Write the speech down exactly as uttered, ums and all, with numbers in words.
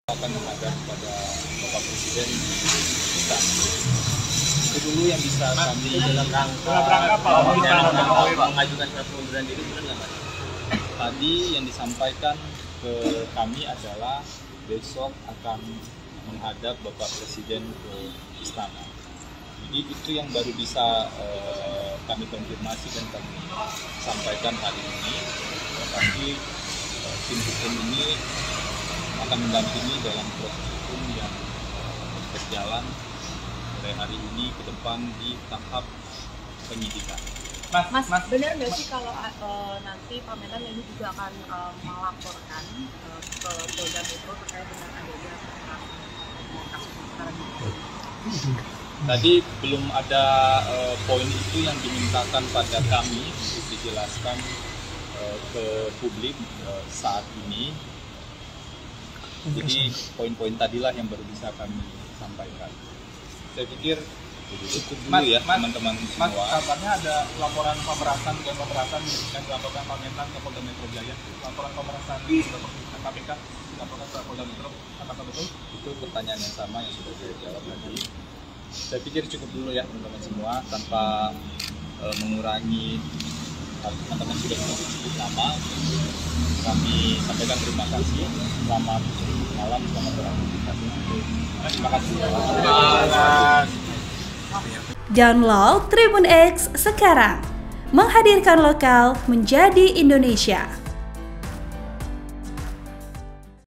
akan menghadap pada Bapak Presiden di istana. Itu dulu yang bisa kami dalam rangka mengajukan surat pengunduran diri. Tadi yang disampaikan ke kami adalah besok akan menghadap Bapak Presiden ke istana. Jadi itu yang baru bisa uh, kami konfirmasi dan kami sampaikan hari ini. Tapi uh, tim hukum ini akan mendampingi dalam proses hukum yang berjalan mulai hari ini ke depan di tahap penyidikan. Mas, mas, mas benar nggak sih kalau uh, nanti Pak Mentan ini juga akan uh, melaporkan uh, ke Polda Metro terkait dengan adanya kasus sekarang ini? Tadi belum ada uh, poin itu yang dimintakan pada kami untuk dijelaskan uh, ke publik uh, saat ini. Jadi poin-poin tadilah yang baru bisa kami sampaikan. Saya pikir cukup dulu ya teman-teman semua. Mas, kabarnya ada laporan pemerasan dan pemerasan yang dilaporkan Pak Mentan ke Polda Metro Jaya. Laporan pemerasan K P K dilaporkan ke Polda Metro. Apakah betul? Itu pertanyaan yang sama yang sudah saya jawab tadi. Saya pikir cukup dulu ya teman-teman semua, tanpa uh, mengurangi teman-teman sudah menunggu cukup lama. Kami sampaikan terima kasih. Selamat malam, selamat beraktivitas. Terima kasih. Download Tribun X sekarang, menghadirkan lokal menjadi Indonesia.